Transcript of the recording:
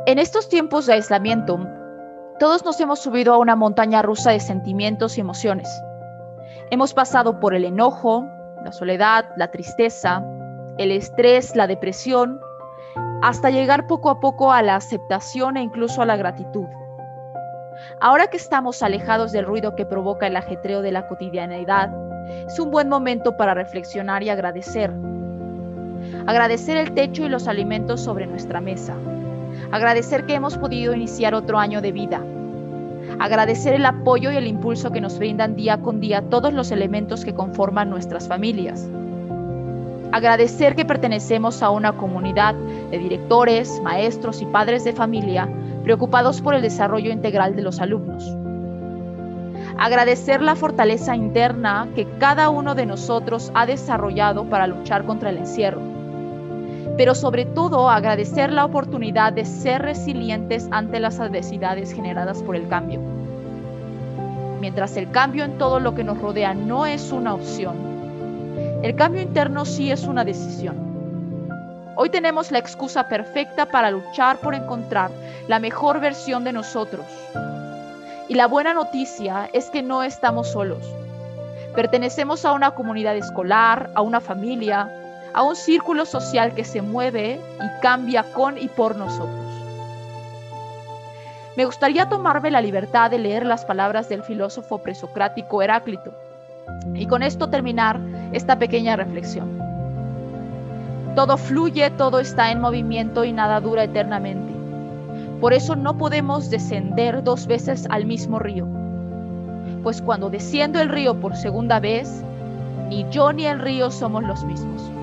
En estos tiempos de aislamiento, todos nos hemos subido a una montaña rusa de sentimientos y emociones. Hemos pasado por el enojo, la soledad, la tristeza, el estrés, la depresión, hasta llegar poco a poco a la aceptación e incluso a la gratitud. Ahora que estamos alejados del ruido que provoca el ajetreo de la cotidianeidad, es un buen momento para reflexionar y agradecer. Agradecer el techo y los alimentos sobre nuestra mesa. Agradecer que hemos podido iniciar otro año de vida. Agradecer el apoyo y el impulso que nos brindan día con día todos los elementos que conforman nuestras familias. Agradecer que pertenecemos a una comunidad de directores, maestros y padres de familia preocupados por el desarrollo integral de los alumnos. Agradecer la fortaleza interna que cada uno de nosotros ha desarrollado para luchar contra el encierro. Pero sobre todo agradecer la oportunidad de ser resilientes ante las adversidades generadas por el cambio. Mientras el cambio en todo lo que nos rodea no es una opción, el cambio interno sí es una decisión. Hoy tenemos la excusa perfecta para luchar por encontrar la mejor versión de nosotros. Y la buena noticia es que no estamos solos. Pertenecemos a una comunidad escolar, a una familia, a un círculo social que se mueve y cambia con y por nosotros. Me gustaría tomarme la libertad de leer las palabras del filósofo presocrático Heráclito y con esto terminar esta pequeña reflexión. Todo fluye, todo está en movimiento y nada dura eternamente. Por eso no podemos descender 2 veces al mismo río, pues cuando desciendo el río por segunda vez, ni yo ni el río somos los mismos.